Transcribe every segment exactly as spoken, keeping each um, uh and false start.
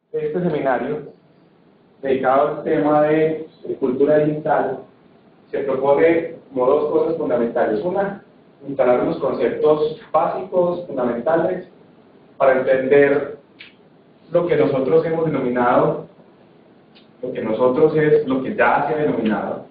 este seminario, dedicado al tema de, de cultura digital, se propone como dos cosas fundamentales. Una, instalar unos conceptos básicos, fundamentales, para entender lo que nosotros hemos denominado, lo que nosotros es, lo que ya se ha denominado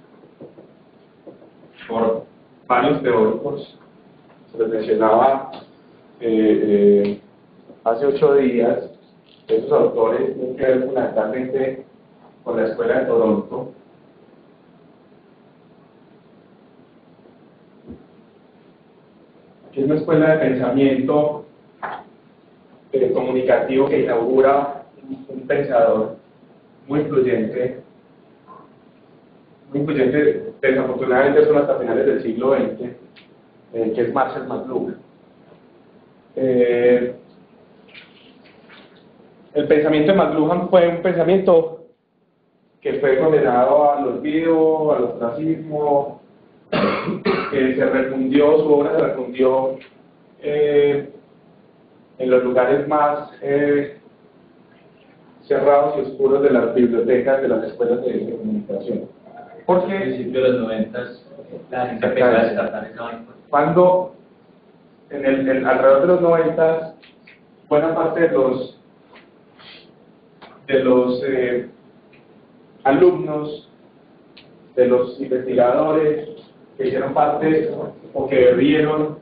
por varios teóricos. Se les mencionaba eh, eh, hace ocho días. Esos autores tienen que ver fundamentalmente con la Escuela de Toronto. Que es una escuela de pensamiento eh, comunicativo que inaugura un, un pensador muy influyente, muy influyente, desafortunadamente son hasta finales del siglo veinte, eh, que es Marshall McLuhan. Eh, el pensamiento de McLuhan fue un pensamiento que fue condenado al olvido, al ostracismo, que se refundió, su obra se refundió eh, en los lugares más eh, cerrados y oscuros de las bibliotecas de las escuelas de, de comunicación. Porque al principio de los noventas la gente empezó a descartar esa vaina. Cuando en el, en, alrededor de los noventas, buena parte de los de los eh, alumnos, de los investigadores que hicieron parte o que vieron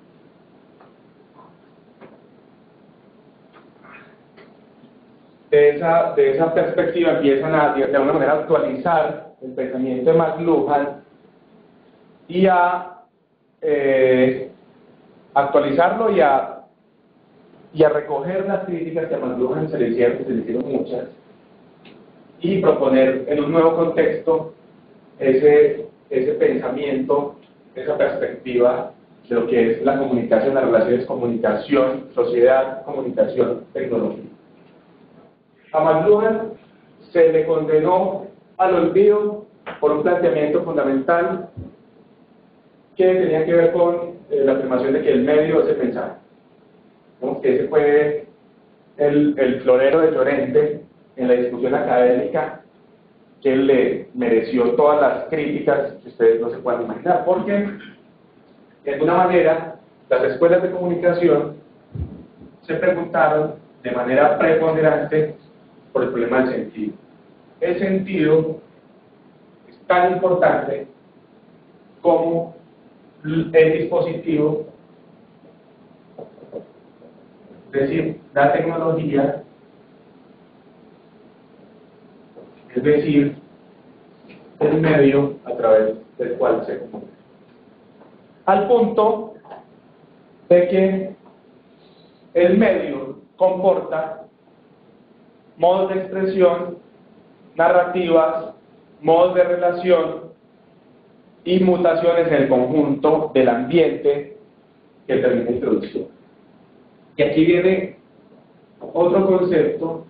de esa, de esa perspectiva, empiezan a de alguna manera a actualizar el pensamiento de McLuhan y a eh, actualizarlo y a y a recoger las críticas que a McLuhan se le hicieron, que se le hicieron muchas, y proponer en un nuevo contexto ese, ese pensamiento, esa perspectiva de lo que es la comunicación, las relaciones comunicación, sociedad, comunicación, tecnología. A McLuhan se le condenó al olvido por un planteamiento fundamental que tenía que ver con eh, la afirmación de que el medio es el mensaje. ¿No? Que ese fue el, el florero de Llorente en la discusión académica, que le mereció todas las críticas que ustedes no se puedan imaginar, porque de alguna manera las escuelas de comunicación se preguntaron de manera preponderante por el problema del sentido. El sentido es tan importante como el dispositivo, es decir, la tecnología, es decir, el medio a través del cual se comunica. Al punto de que el medio comporta modos de expresión, narrativas, modos de relación y mutaciones en el conjunto del ambiente que termina introduciendo. Y aquí viene otro concepto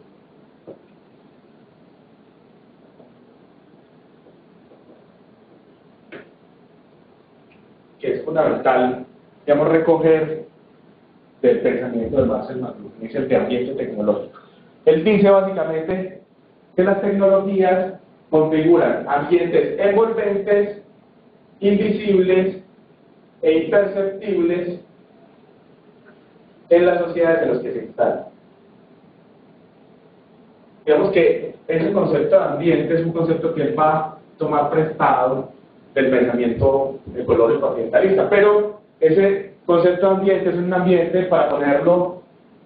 que es fundamental, digamos, recoger del pensamiento de Marshall McLuhan, es el de ambiente tecnológico. Él dice básicamente que las tecnologías configuran ambientes envolventes, invisibles e imperceptibles en las sociedades en las que se instalan. Digamos que ese concepto de ambiente es un concepto que él va a tomar prestado del pensamiento ecológico ambientalista, pero ese concepto de ambiente es un ambiente, para ponerlo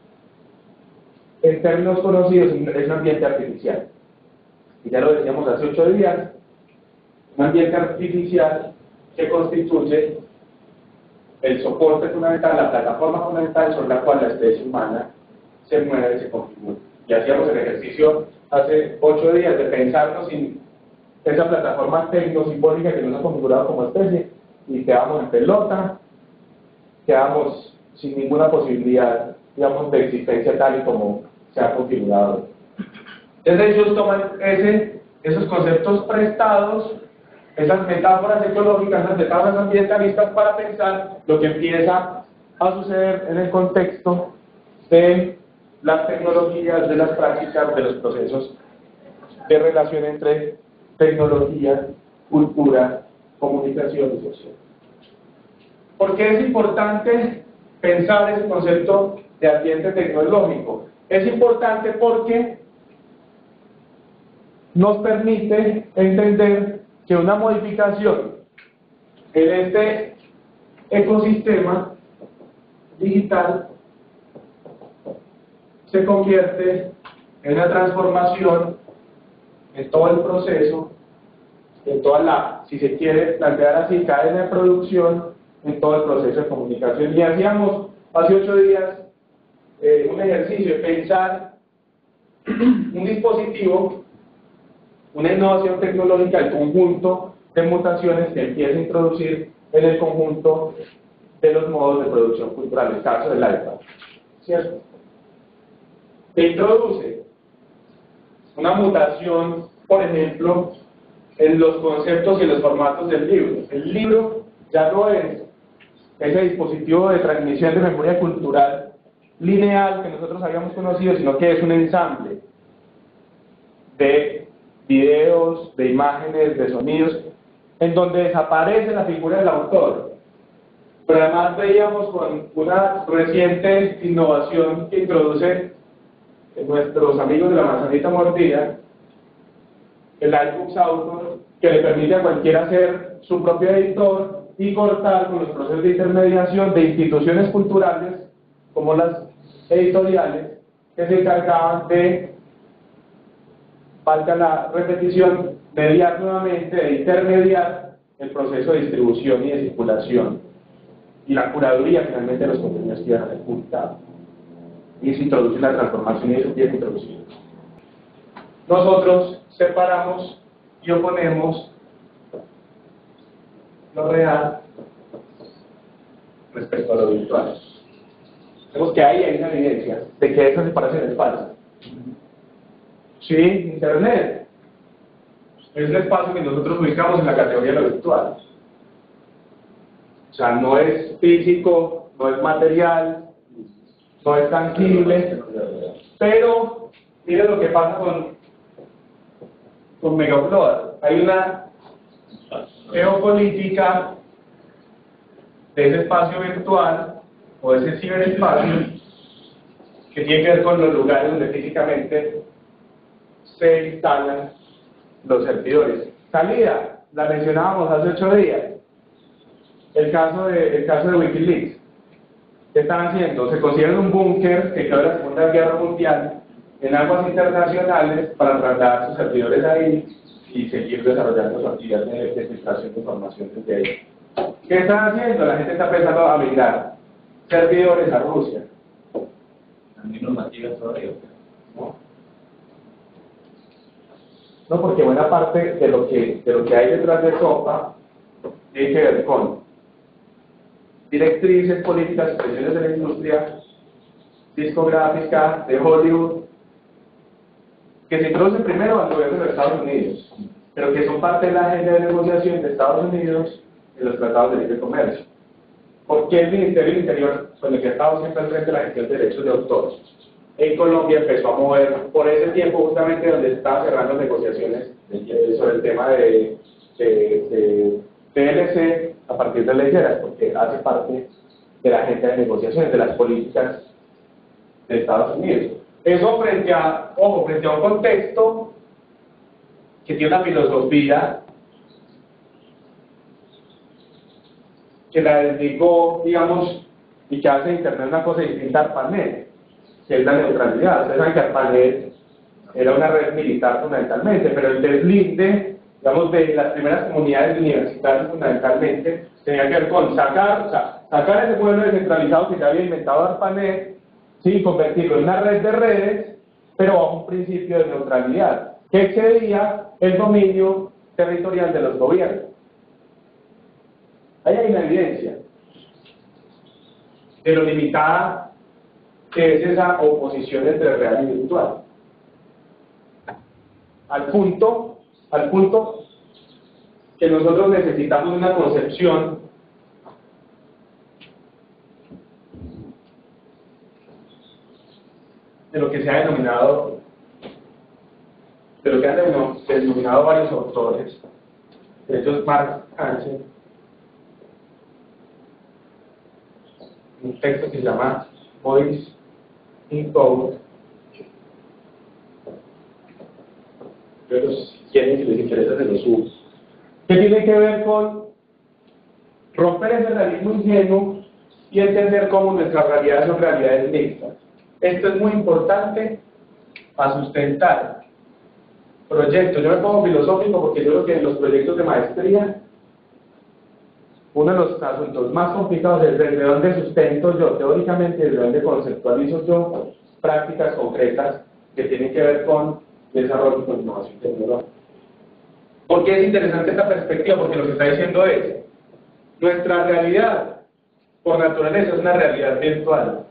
en términos conocidos, es un ambiente artificial. Y ya lo decíamos hace ocho días, un ambiente artificial que constituye el soporte fundamental, la plataforma fundamental sobre la cual la especie humana se mueve y se configura. Y hacíamos el ejercicio hace ocho días de pensarnos sin esa plataforma tecnosimbólica que nos ha configurado como especie, y quedamos en pelota, quedamos sin ninguna posibilidad, digamos, de existencia tal y como se ha configurado. Entonces ellos toman ese, esos conceptos prestados, esas metáforas ecológicas, esas metáforas ambientalistas, para pensar lo que empieza a suceder en el contexto de las tecnologías, de las prácticas, de los procesos de relación entre tecnología, cultura, comunicación y social. ¿Por qué es importante pensar ese concepto de ambiente tecnológico? Es importante porque nos permite entender que una modificación en este ecosistema digital se convierte en una transformación en todo el proceso, en toda la, si se quiere plantear así, cadena de producción, en todo el proceso de comunicación. Y hacíamos hace ocho días eh, un ejercicio de pensar un dispositivo, una innovación tecnológica, el conjunto de mutaciones que empieza a introducir en el conjunto de los modos de producción cultural, el caso del iPad, ¿cierto? Que introduce una mutación, por ejemplo, en los conceptos y en los formatos del libro. El libro ya no es ese dispositivo de transmisión de memoria cultural lineal que nosotros habíamos conocido, sino que es un ensamble de videos, de imágenes, de sonidos, en donde desaparece la figura del autor. Pero además veíamos con una reciente innovación que introduce nuestros amigos de la manzanita mordida, el iBooks Author, que le permite a cualquiera ser su propio editor y cortar con los procesos de intermediación de instituciones culturales como las editoriales que se encargaban de, valga la repetición, mediar nuevamente, de intermediar el proceso de distribución y de circulación y la curaduría finalmente de los contenidos que iban a ser publicados. Y se introduce la transformación y eso tiene que introducir. Nosotros separamos y oponemos lo real respecto a lo virtual. Vemos que ahí hay una evidencia de que esa separación es falsa. Sí, Internet es el espacio que nosotros ubicamos en la categoría de lo virtual. O sea, no es físico, no es material, no es tangible, pero mire lo que pasa con, con Megaupload. Hay una geopolítica de ese espacio virtual o de ese ciberespacio que tiene que ver con los lugares donde físicamente se instalan los servidores. Salida, la mencionábamos hace ocho días, el caso de, el caso de Wikileaks. ¿Qué están haciendo? Se consideran un búnker que quedó en la Segunda Guerra Mundial en aguas internacionales para trasladar sus servidores ahí y seguir desarrollando su actividad de, de filtración de información desde ahí. ¿Qué están haciendo? La gente está empezando a brindar servidores a Rusia. También normativas todavía. ¿No? No, porque buena parte de lo que, de lo que hay detrás de SOPA tiene que ver con directrices, políticas, expresiones de la industria discográfica de Hollywood, que se introducen primero al gobierno de los Estados Unidos, pero que son parte de la agenda de negociación de Estados Unidos en los tratados de libre comercio. ¿Por qué el Ministerio del Interior, con el que ha estado siempre al frente de la gestión de derechos de autor, en Colombia empezó a mover por ese tiempo justamente donde se estaban cerrando negociaciones sobre el tema de, de, de T L C a partir de leyeras, porque hace parte de la agenda de negociaciones, de las políticas de Estados Unidos? Eso frente a, ojo, frente a un contexto que tiene una filosofía que la desligó, digamos, y que hace de Internet una cosa distinta a ARPANET, que es la neutralidad. Ustedes saben que ARPANET era una red militar fundamentalmente, pero el deslinde, digamos, de las primeras comunidades universitarias fundamentalmente, tenía que ver con sacar, o sea, sacar ese modelo descentralizado que se había inventado ARPANET, sí, convertirlo en una red de redes, pero bajo un principio de neutralidad, que excedía el dominio territorial de los gobiernos. Ahí hay una evidencia de lo limitada que es esa oposición entre real y virtual. Al punto, al punto que nosotros necesitamos una concepción de lo que se ha denominado, de lo que han denominado, denominado varios autores, de ellos Mark Hansen, un texto que se llama Voice in Code. Pero si quieren, si les interesa, se los subo. ¿Qué tiene que ver con romper ese realismo ingenuo y entender cómo nuestras realidades son realidades mixtas? Esto es muy importante para sustentar proyectos. Yo me pongo filosófico porque yo creo que en los proyectos de maestría, uno de los asuntos más complicados es desde dónde sustento yo, teóricamente, desde dónde conceptualizo yo prácticas concretas que tienen que ver con desarrollo y con innovación tecnológica. ¿Por qué es interesante esta perspectiva? Porque lo que está diciendo es, nuestra realidad, por naturaleza, es una realidad virtual.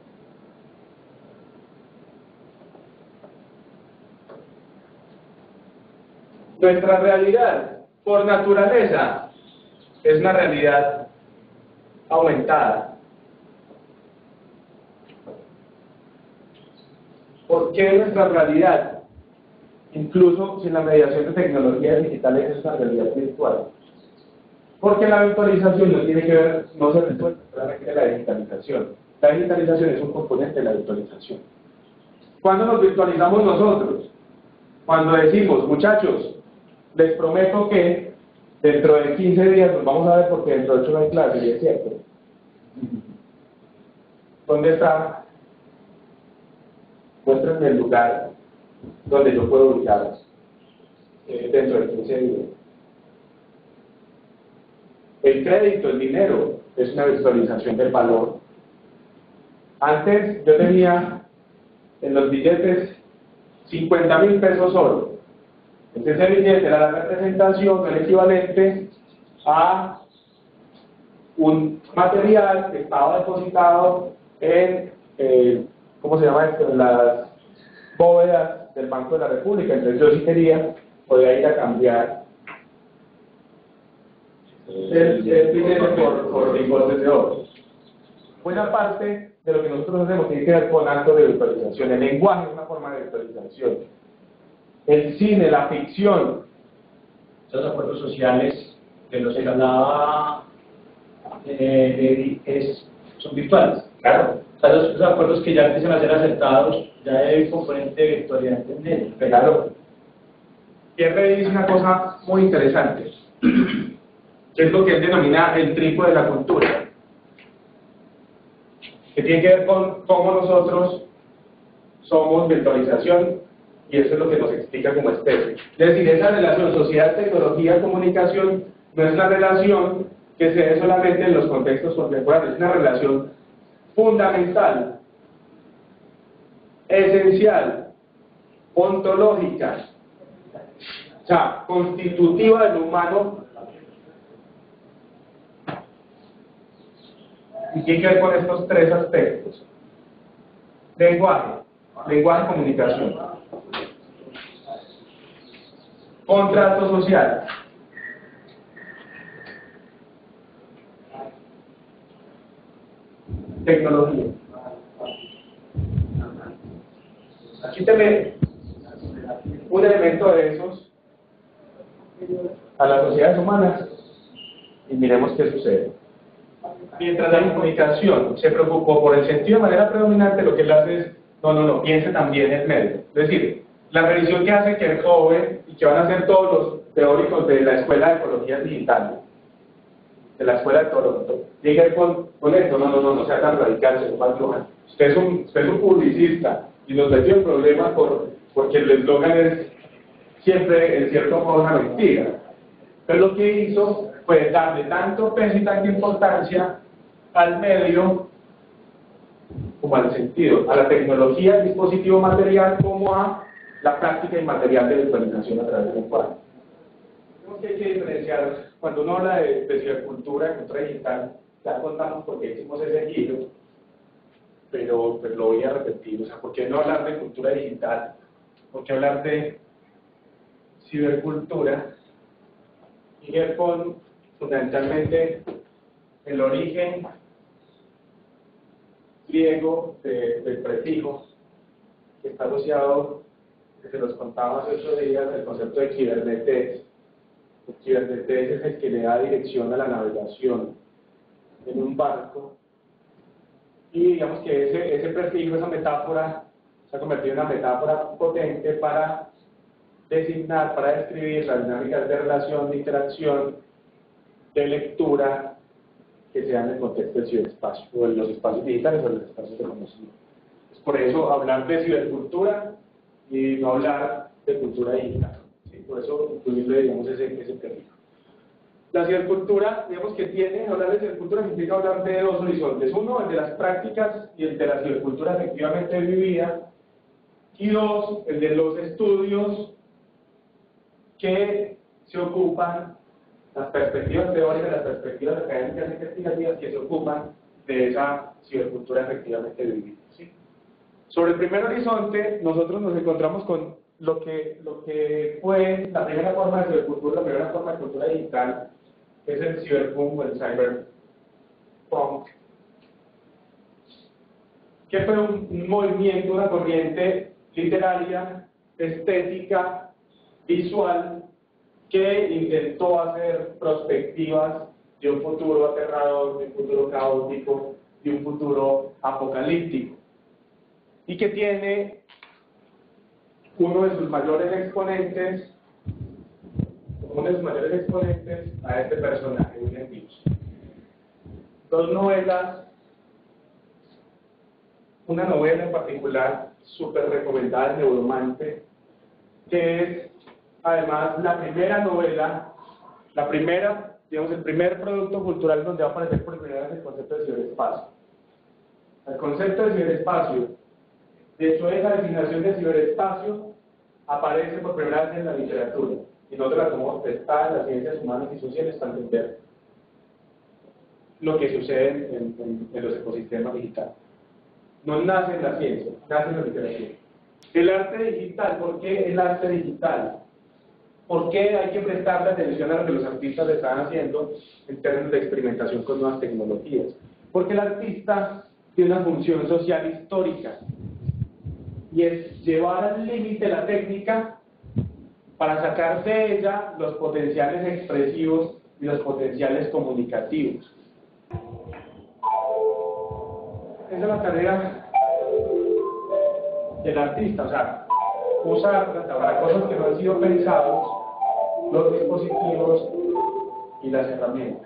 Nuestra realidad, por naturaleza, es una realidad aumentada. ¿Por qué nuestra realidad, incluso sin la mediación de tecnologías digitales, es una realidad virtual? Porque la virtualización no tiene que ver, no se resuelve solamente la digitalización. La digitalización es un componente de la virtualización. ¿Cuándo nos virtualizamos nosotros? Cuando decimos, muchachos, les prometo que dentro de quince días nos vamos a ver porque dentro de ocho no hay clase, y es cierto. ¿Dónde está? Muéstrenme el lugar donde yo puedo ubicar eh, dentro de quince días. El crédito, el dinero, es una virtualización del valor. Antes yo tenía en los billetes cincuenta mil pesos solo. Entonces ese billete era la representación, el equivalente a un material que estaba depositado en, eh, ¿cómo se llama esto?, en las bóvedas del Banco de la República. Entonces yo, si quería, podía ir a cambiar el, el dinero por, por lingotes de oro. Buena parte de lo que nosotros hacemos tiene que ver con actos de virtualización. El lenguaje es una forma de virtualización. El cine, la ficción. Esos acuerdos sociales de los que hablaba eh, es, son virtuales. Claro. O sea, los, los acuerdos que ya empiezan a ser aceptados, ya hay componente de virtualidad en ellos. Claro. Pierre dice una cosa muy interesante, que es lo que él denomina el trípode de la cultura, que tiene que ver con cómo nosotros somos virtualización, y eso es lo que nos explica como especie. Es decir, esa relación sociedad, tecnología, comunicación no es una relación que se dé solamente en los contextos contemporáneos, es una relación fundamental, esencial, ontológica, o sea, constitutiva del humano, y tiene que ver con estos tres aspectos: lenguaje, lenguaje, comunicación, contrato social, tecnología. Aquí te un elemento de esos a las sociedades humanas y miremos qué sucede. Mientras la comunicación se preocupó por el sentido de manera predominante, lo que él hace es, no, no, no, piense también en el medio. Es decir, la revisión que hace que el joven y que van a hacer todos los teóricos de la Escuela de Ecología Digital, de la Escuela de Toronto, llegue con, con esto, no, no, no, no sea tan radical, señor Van. Usted es un, usted es un publicista y nos metió en problemas por, porque el eslogan es siempre, en cierto modo, una mentira. Pero lo que hizo fue darle tanto peso y tanta importancia al medio como al sentido, a la tecnología, al dispositivo material, como a la práctica inmaterial de virtualización a través del lenguaje. Tenemos que, hay que diferenciar, cuando uno habla de, de cibercultura, de cultura digital, ya contamos por qué hicimos ese giro, pero, pero lo voy a repetir, o sea, ¿por qué no hablar de cultura digital? ¿Por qué hablar de cibercultura? Y ver con, fundamentalmente, el origen griego de, del prefijo que está asociado, que se los contaba hace ocho días, el concepto de Kubernetes. El Kubernetes es el que le da dirección a la navegación en un barco, y digamos que ese, ese prefijo, esa metáfora, se ha convertido en una metáfora potente para designar, para describir las dinámicas de relación, de interacción, de lectura que se dan en el contexto del ciberespacio, o en los espacios digitales o en los espacios de conocimiento. Es por eso hablar de cibercultura y no hablar de cultura digital, ¿sí? Por eso incluirle, digamos, ese, ese prefijo. La cibercultura, digamos que tiene, hablar de cibercultura significa hablar de dos horizontes. Uno, el de las prácticas y el de la cibercultura efectivamente vivida. Y dos, el de los estudios que se ocupan, las perspectivas teóricas, las perspectivas académicas e investigativas que se ocupan de esa cibercultura efectivamente vivida, ¿sí? Sobre el primer horizonte, nosotros nos encontramos con lo que, lo que fue la primera forma de cibercultura, la primera forma de cultura digital, que es el cyberpunk o el cyberpunk, que fue un, un movimiento, una corriente literaria, estética, visual, que intentó hacer perspectivas de un futuro aterrador, de un futuro caótico, de un futuro apocalíptico, y que tiene uno de sus mayores exponentes, uno de sus mayores exponentes a este personaje, William Gibson. Dos novelas, una novela en particular súper recomendada, El Neuromante, que es además la primera novela, la primera, digamos, el primer producto cultural donde va a aparecer por primera vez el concepto de ciberespacio. El concepto de ciberespacio, de hecho esa designación de ciberespacio aparece por primera vez en la literatura, y nosotros la tomamos prestada en las ciencias humanas y sociales para entender lo que sucede en, en, en los ecosistemas digitales. No nace en la ciencia, nace en la literatura. El arte digital, ¿por qué el arte digital? ¿Por qué hay que prestarle atención a lo que los artistas están haciendo en términos de experimentación con nuevas tecnologías? Porque el artista tiene una función social histórica, y es llevar al límite la técnica para sacar de ella los potenciales expresivos y los potenciales comunicativos. Esa es la tarea del artista, o sea, usar para cosas que no han sido pensados los dispositivos y las herramientas.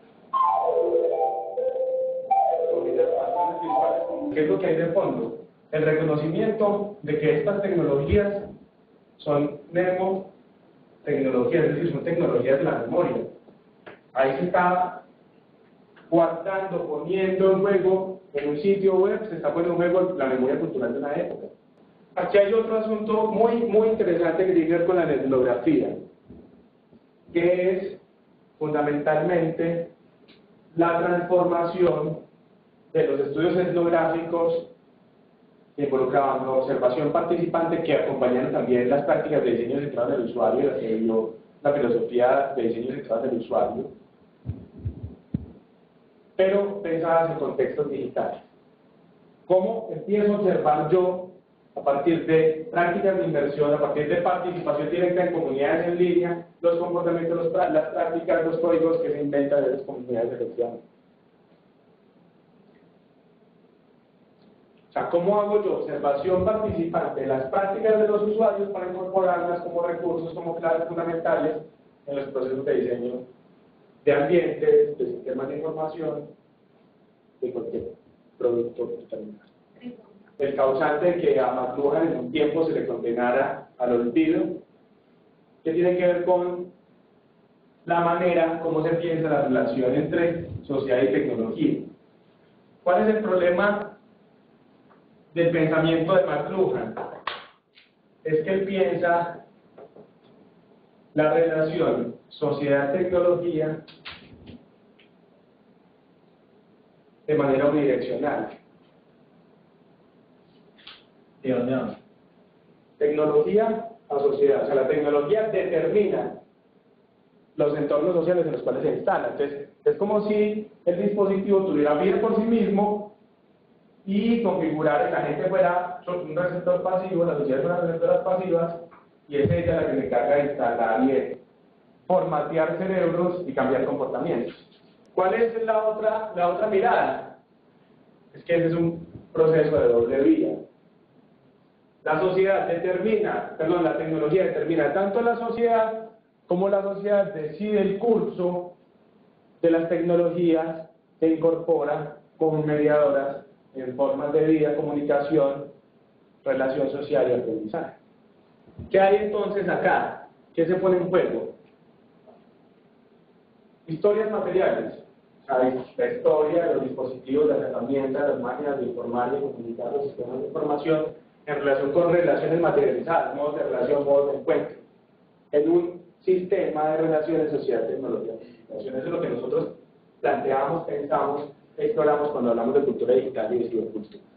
¿Qué es lo que hay de fondo? El reconocimiento de que estas tecnologías son mnemotecnologías, es decir, son tecnologías de la memoria. Ahí se está guardando, poniendo en juego, en un sitio web, se está poniendo en juego la memoria cultural de una época. Aquí hay otro asunto muy, muy interesante que tiene que ver con la etnografía, que es fundamentalmente la transformación de los estudios etnográficos que involucraban la observación participante, que acompañaron también las prácticas de diseño centrado en el usuario, la que dio la filosofía de diseño centrado en el usuario, pero pensadas en contextos digitales. ¿Cómo empiezo a observar yo, a partir de prácticas de inversión, a partir de participación directa en comunidades en línea, los comportamientos, los, las prácticas, los códigos que se inventan en las comunidades efectivamente? O sea, ¿cómo hago yo observación participante de las prácticas de los usuarios para incorporarlas como recursos, como claves fundamentales en los procesos de diseño de ambientes, de sistemas de información, de cualquier producto determinado? El causante de que a McLuhan en un tiempo se le condenara al olvido, que tiene que ver con la manera como se piensa la relación entre sociedad y tecnología. ¿Cuál es el problema del pensamiento de McLuhan? Es que él piensa la relación sociedad-tecnología de manera unidireccional. ¿De dónde vamos? Tecnología a sociedad. O sea, la tecnología determina los entornos sociales en los cuales se instala. Entonces, es como si el dispositivo tuviera vida por sí mismo y configurar, la gente fuera un receptor pasivo, la sociedad es una receptoras pasivas, y es ella la que se encarga de instalar y de formatear cerebros y cambiar comportamientos. ¿Cuál es la otra, la otra mirada? Es que ese es un proceso de doble vía. La sociedad determina, perdón, la tecnología determina tanto la sociedad como la sociedad decide el curso de las tecnologías que incorpora como mediadoras en formas de vida, comunicación, relación social y aprendizaje. ¿Qué hay entonces acá? ¿Qué se pone en juego? Historias materiales. Hay la historia de los dispositivos, las herramientas, las máquinas de informar y comunicar los sistemas de información en relación con relaciones materializadas, modos de relación, modos de encuentro, en un sistema de relaciones sociedad, tecnología, comunicación. Eso es lo que nosotros planteamos, pensamos, exploramos cuando hablamos de cultura digital y de cibercultura.